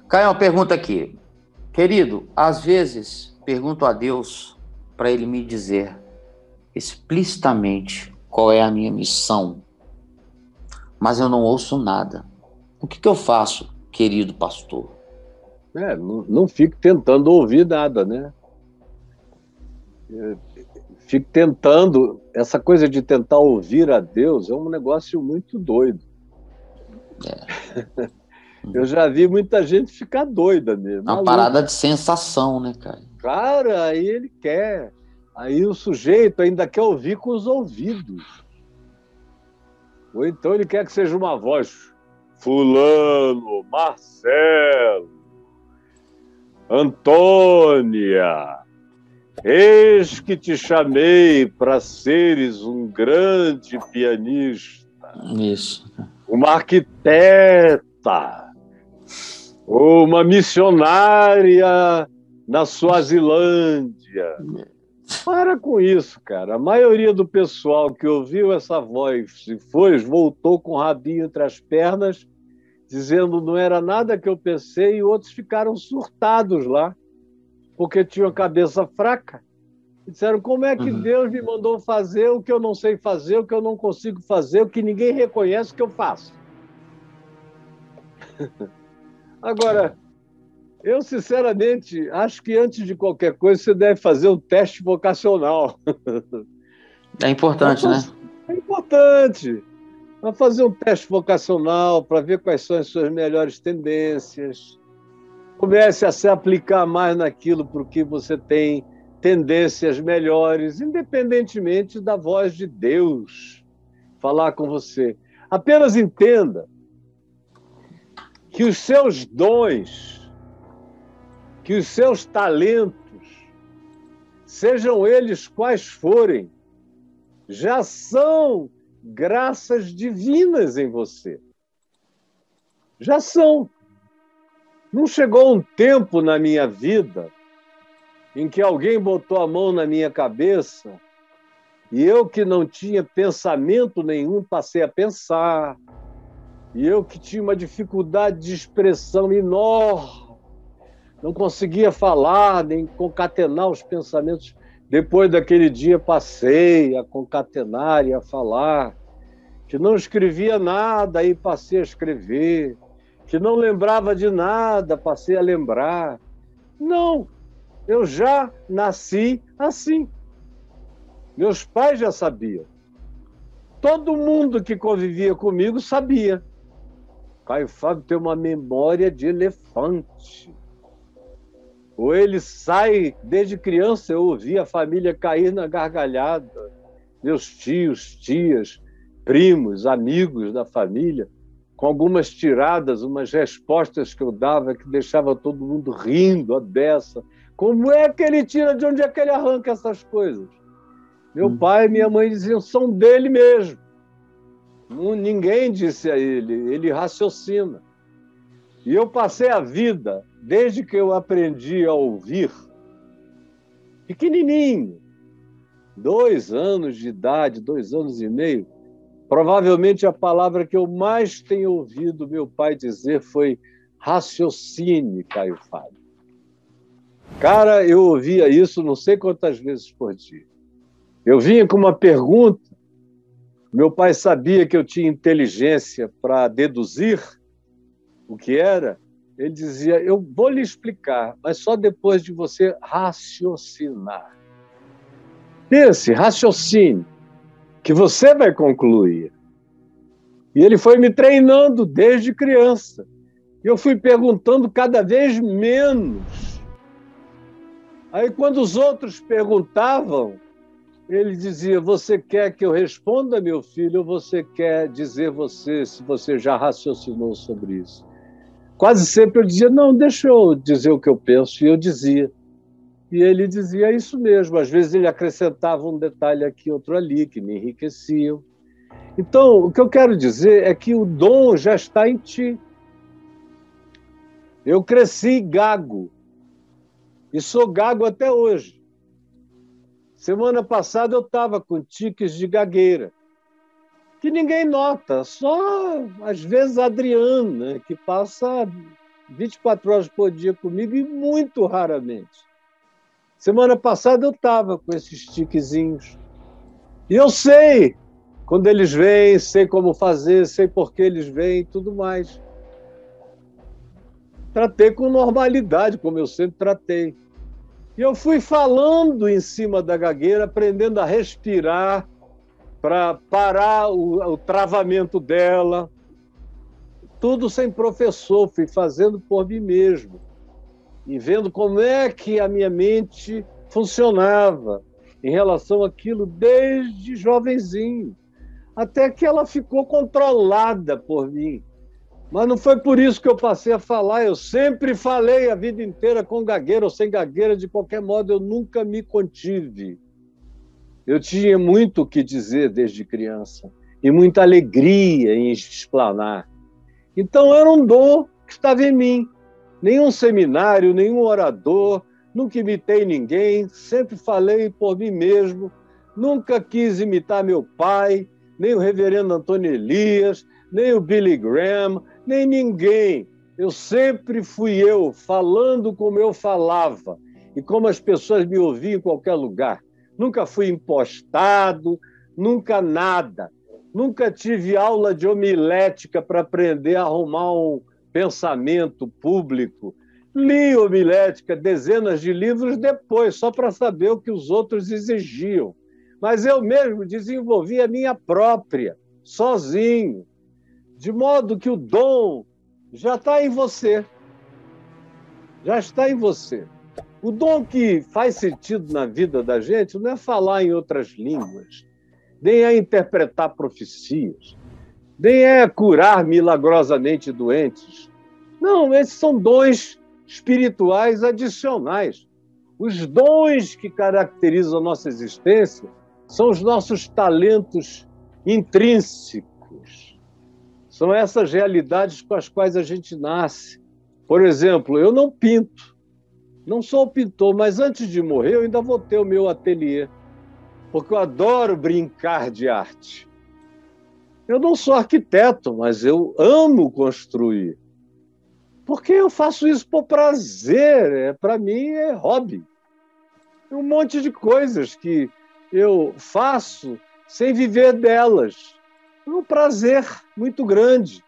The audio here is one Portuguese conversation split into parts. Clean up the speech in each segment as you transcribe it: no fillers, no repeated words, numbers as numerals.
Caio, uma pergunta aqui. Querido, às vezes pergunto a Deus para Ele me dizer explicitamente qual é a minha missão, mas eu não ouço nada. O que eu faço, querido pastor? Não fique tentando ouvir nada, né? Fique tentando. Essa coisa de tentar ouvir a Deus é um negócio muito doido. Eu já vi muita gente ficar doida mesmo, Uma maluco. parada de sensação, né, cara? Cara, aí ele quer. Aí o sujeito ainda quer ouvir com os ouvidos. Ou então ele quer que seja uma voz. Fulano, Marcelo, Antônia, eis que te chamei para seres um grande pianista, Isso. uma arquiteta, ou uma missionária na Suazilândia. Para com isso, cara. A maioria do pessoal que ouviu essa voz e voltou com o rabinho entre as pernas, dizendo não era nada que eu pensei, e outros ficaram surtados lá, porque tinham a cabeça fraca. E disseram, como é que Deus me mandou fazer o que eu não sei fazer, o que eu não consigo fazer, o que ninguém reconhece que eu faço? Agora, eu, sinceramente, acho que antes de qualquer coisa você deve fazer um teste vocacional. É importante, né? É importante. Vai fazer um teste vocacional para ver quais são as suas melhores tendências. Comece a se aplicar mais naquilo para o que você tem tendências melhores, independentemente da voz de Deus falar com você. Apenas entenda que os seus dons, que os seus talentos, sejam eles quais forem, já são graças divinas em você. Já são. Não chegou um tempo na minha vida em que alguém botou a mão na minha cabeça e eu, que não tinha pensamento nenhum, passei a pensar. E eu, que tinha uma dificuldade de expressão enorme, não conseguia falar nem concatenar os pensamentos. Depois daquele dia passei a concatenar e a falar, que não escrevia nada, aí passei a escrever, que não lembrava de nada, passei a lembrar. Não, eu já nasci assim. Meus pais já sabiam. Todo mundo que convivia comigo sabia. Caio Fábio tem uma memória de elefante. Ou ele sai, desde criança eu ouvi a família cair na gargalhada. Meus tios, tias, primos, amigos da família, com algumas tiradas, umas respostas que eu dava que deixava todo mundo rindo a beça. Como é que ele tira, de onde é que ele arranca essas coisas? Meu pai e minha mãe diziam, são dele mesmo. Ninguém disse a ele, ele raciocina. E eu passei a vida, desde que eu aprendi a ouvir, pequenininho, 2 anos de idade, 2 anos e meio, provavelmente a palavra que eu mais tenho ouvido meu pai dizer foi raciocine, Caio Fábio. Cara, eu ouvia isso não sei quantas vezes por dia. Eu vinha com uma pergunta, meu pai sabia que eu tinha inteligência para deduzir o que era, ele dizia, eu vou lhe explicar, mas só depois de você raciocinar. Pense, raciocine, que você vai concluir. E ele foi me treinando desde criança. E eu fui perguntando cada vez menos. Aí, quando os outros perguntavam, ele dizia, você quer que eu responda, meu filho, ou você quer dizer se você já raciocinou sobre isso? Quase sempre eu dizia, não, deixa eu dizer o que eu penso, e eu dizia. E ele dizia isso mesmo. Às vezes ele acrescentava um detalhe aqui, outro ali, que me enriqueciam. Então, o que eu quero dizer é que o dom já está em ti. Eu cresci gago, e sou gago até hoje. Semana passada eu estava com tiques de gagueira, que ninguém nota, só às vezes a Adriana, que passa 24 horas por dia comigo e muito raramente. Semana passada eu estava com esses tiquezinhos. E eu sei quando eles vêm, sei como fazer, sei por que eles vêm e tudo mais. Tratei com normalidade, como eu sempre tratei. E eu fui falando em cima da gagueira, aprendendo a respirar para parar o travamento dela. Tudo sem professor, fui fazendo por mim mesmo. E vendo como é que a minha mente funcionava em relação àquilo desde jovenzinho, até que ela ficou controlada por mim. Mas não foi por isso que eu passei a falar, eu sempre falei a vida inteira com gagueira ou sem gagueira, de qualquer modo eu nunca me contive. Eu tinha muito o que dizer desde criança e muita alegria em explanar. Então era um dom que estava em mim. Nenhum seminário, nenhum orador, nunca imitei ninguém, sempre falei por mim mesmo, nunca quis imitar meu pai, nem o reverendo Antônio Elias, nem o Billy Graham, nem ninguém. Eu sempre fui eu, falando como eu falava e como as pessoas me ouviam em qualquer lugar. Nunca fui impostado, nunca nada. Nunca tive aula de homilética para aprender a arrumar um pensamento público. Li homilética, dezenas de livros depois, só para saber o que os outros exigiam. Mas eu mesmo desenvolvi a minha própria, sozinho. De modo que o dom já está em você. Já está em você. O dom que faz sentido na vida da gente não é falar em outras línguas, nem é interpretar profecias, nem é curar milagrosamente doentes. Não, esses são dons espirituais adicionais. Os dons que caracterizam a nossa existência são os nossos talentos intrínsecos. São essas realidades com as quais a gente nasce. Por exemplo, eu não pinto. Não sou pintor, mas antes de morrer eu ainda vou ter o meu ateliê, porque eu adoro brincar de arte. Eu não sou arquiteto, mas eu amo construir. Porque eu faço isso por prazer, para mim é hobby. Um monte de coisas que eu faço sem viver delas. É um prazer muito grande.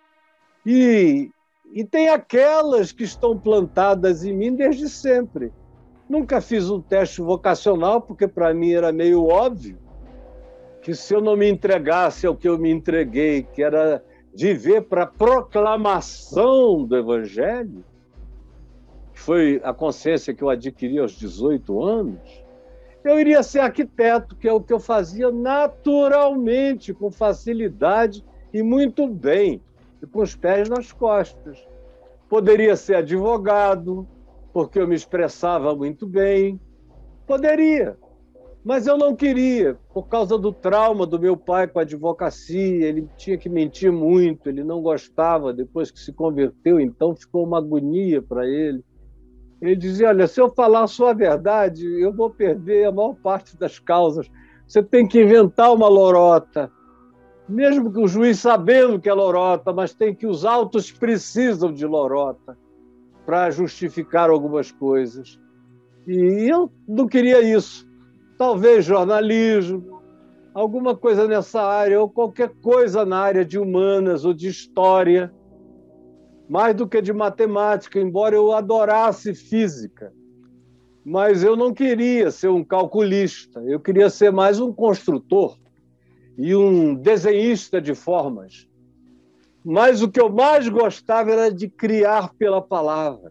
E tem aquelas que estão plantadas em mim desde sempre. Nunca fiz um teste vocacional, porque para mim era meio óbvio que se eu não me entregasse ao que eu me entreguei, que era viver para a proclamação do Evangelho, que foi a consciência que eu adquiri aos 18 anos, eu iria ser arquiteto, que é o que eu fazia naturalmente, com facilidade e muito bem, e com os pés nas costas. Poderia ser advogado, porque eu me expressava muito bem. Poderia, mas eu não queria, por causa do trauma do meu pai com a advocacia. Ele tinha que mentir muito, ele não gostava. Depois que se converteu, então ficou uma agonia para ele. Ele dizia, olha, se eu falar só a verdade, eu vou perder a maior parte das causas. Você tem que inventar uma lorota, mesmo que o juiz sabendo que é lorota, mas tem que os autos precisam de lorota para justificar algumas coisas. E eu não queria isso. Talvez jornalismo, alguma coisa nessa área, ou qualquer coisa na área de humanas ou de história, mais do que de matemática, embora eu adorasse física. Mas eu não queria ser um calculista, eu queria ser mais um construtor e um desenhista de formas. Mas o que eu mais gostava era de criar pela palavra.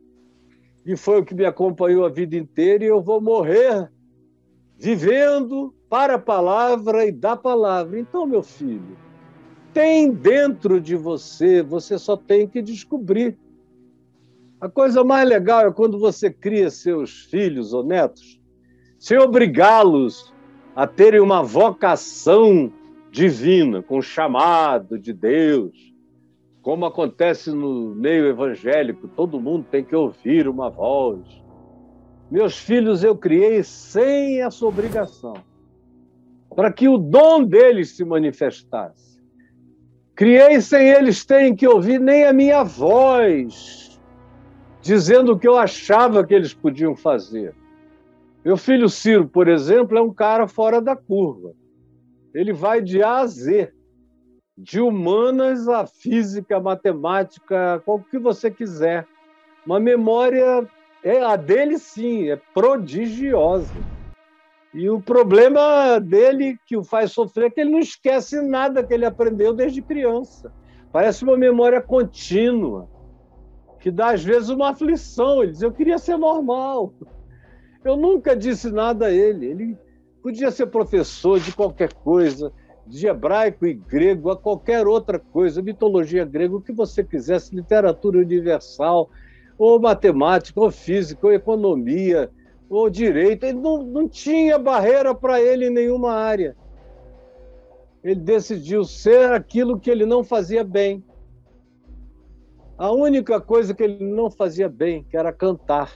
E foi o que me acompanhou a vida inteira, e eu vou morrer vivendo para a palavra e da palavra. Então, meu filho, tem dentro de você, você só tem que descobrir. A coisa mais legal é quando você cria seus filhos ou netos, sem obrigá-los a terem uma vocação divina, com o chamado de Deus, como acontece no meio evangélico, todo mundo tem que ouvir uma voz. Meus filhos eu criei sem essa obrigação, para que o dom deles se manifestasse. Criei sem eles terem que ouvir nem a minha voz, dizendo o que eu achava que eles podiam fazer. Meu filho Ciro, por exemplo, é um cara fora da curva. Ele vai de A a Z, de humanas a física, matemática, qual que você quiser. Uma memória, a dele sim, é prodigiosa. E o problema dele, que o faz sofrer, é que ele não esquece nada que ele aprendeu desde criança. Parece uma memória contínua, que dá às vezes uma aflição. Ele diz, eu queria ser normal. Eu nunca disse nada a ele. Ele podia ser professor de qualquer coisa, de hebraico e grego, a qualquer outra coisa, mitologia grega, o que você quisesse, literatura universal, ou matemática, ou física, ou economia, ou direito. Ele não tinha barreira para ele em nenhuma área. Ele decidiu ser aquilo que ele não fazia bem. A única coisa que ele não fazia bem, que era cantar.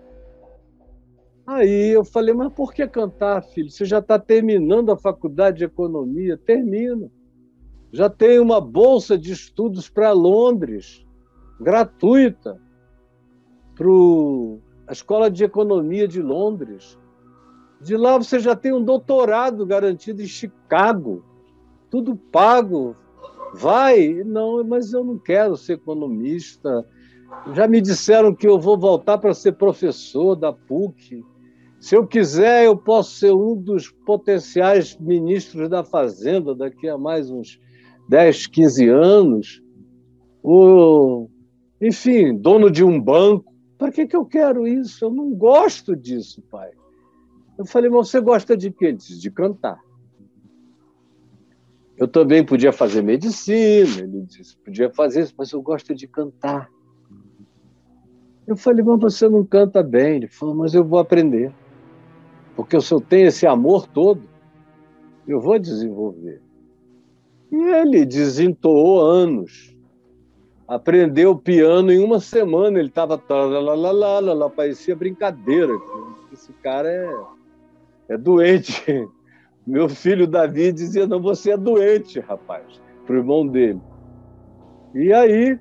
Aí eu falei, mas por que cantar, filho? Você já está terminando a faculdade de economia? Termina. Já tem uma bolsa de estudos para Londres, gratuita, para a Escola de Economia de Londres. De lá você já tem um doutorado garantido em Chicago, tudo pago. Vai? Não, mas eu não quero ser economista. Já me disseram que eu vou voltar para ser professor da PUC. Se eu quiser, eu posso ser um dos potenciais ministros da Fazenda daqui a mais uns 10, 15 anos. Ou, enfim, dono de um banco. Para que eu quero isso? Eu não gosto disso, pai. Eu falei, mas você gosta de quê? Ele disse, de cantar. Eu também podia fazer medicina, ele disse, podia fazer isso, mas eu gosto de cantar. Eu falei, mas você não canta bem. Ele falou, mas eu vou aprender. Porque se eu tenho esse amor todo, eu vou desenvolver. E ele desentoou anos. Aprendeu piano em uma semana. Ele estava... parecia brincadeira. Esse cara é doente. Meu filho Davi dizia, não, você é doente, rapaz, para o irmão dele. E aí,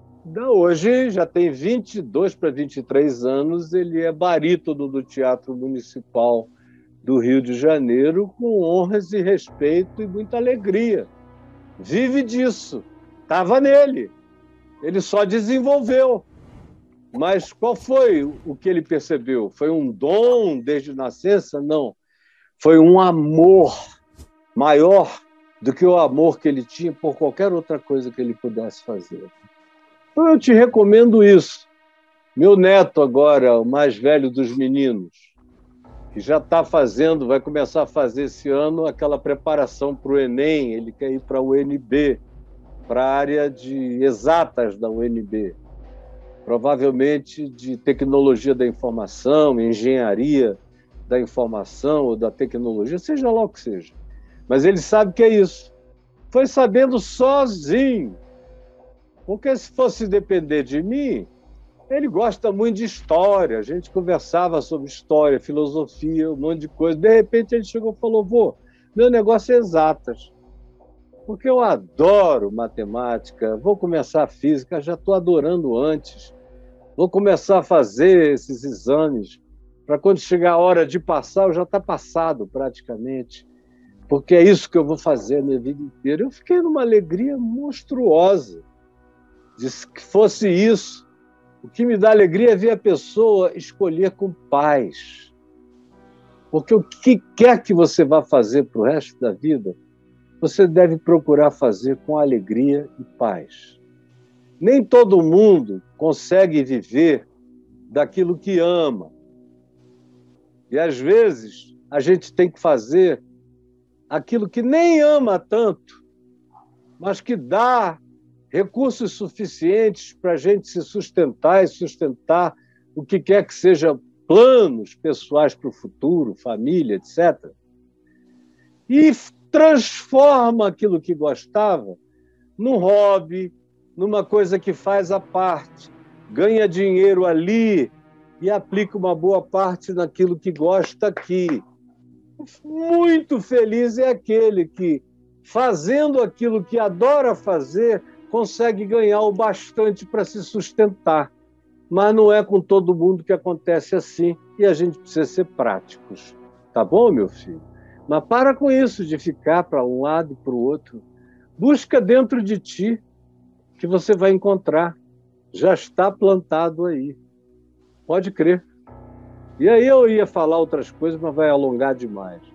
hoje, já tem 22 para 23 anos, ele é barítono do Teatro Municipal do Rio de Janeiro, com honras e respeito e muita alegria. Vive disso. Estava nele. Ele só desenvolveu. Mas qual foi o que ele percebeu? Foi um dom desde nascença? Não. Foi um amor maior do que o amor que ele tinha por qualquer outra coisa que ele pudesse fazer. Então eu te recomendo isso. Meu neto agora, o mais velho dos meninos, que já está fazendo, vai começar a fazer esse ano aquela preparação para o Enem, ele quer ir para a UNB, para a área de exatas da UNB, provavelmente de tecnologia da informação, engenharia da informação ou da tecnologia, seja lá o que seja. Mas ele sabe que é isso. Foi sabendo sozinho. Porque se fosse depender de mim, ele gosta muito de história. A gente conversava sobre história, filosofia, um monte de coisa. De repente ele chegou e falou, vô, meu negócio é exatas. Porque eu adoro matemática, vou começar a física, já estou adorando antes. Vou começar a fazer esses exames, para quando chegar a hora de passar, eu já está passado praticamente. Porque é isso que eu vou fazer a minha vida inteira. Eu fiquei numa alegria monstruosa. Disse que fosse isso. O que me dá alegria é ver a pessoa escolher com paz. Porque o que quer que você vá fazer para o resto da vida, você deve procurar fazer com alegria e paz. Nem todo mundo consegue viver daquilo que ama. E, às vezes, a gente tem que fazer aquilo que nem ama tanto, mas que dá recursos suficientes para a gente se sustentar e sustentar o que quer que seja planos pessoais para o futuro, família, etc. E transforma aquilo que gostava num hobby, numa coisa que faz à parte, ganha dinheiro ali e aplica uma boa parte naquilo que gosta aqui. Muito feliz é aquele que fazendo aquilo que adora fazer, consegue ganhar o bastante para se sustentar. Mas não é com todo mundo que acontece assim, e a gente precisa ser práticos. Tá bom, meu filho? Mas para com isso de ficar para um lado e para o outro. Busca dentro de ti, que você vai encontrar. Já está plantado aí. Pode crer. E aí eu ia falar outras coisas, mas vai alongar demais.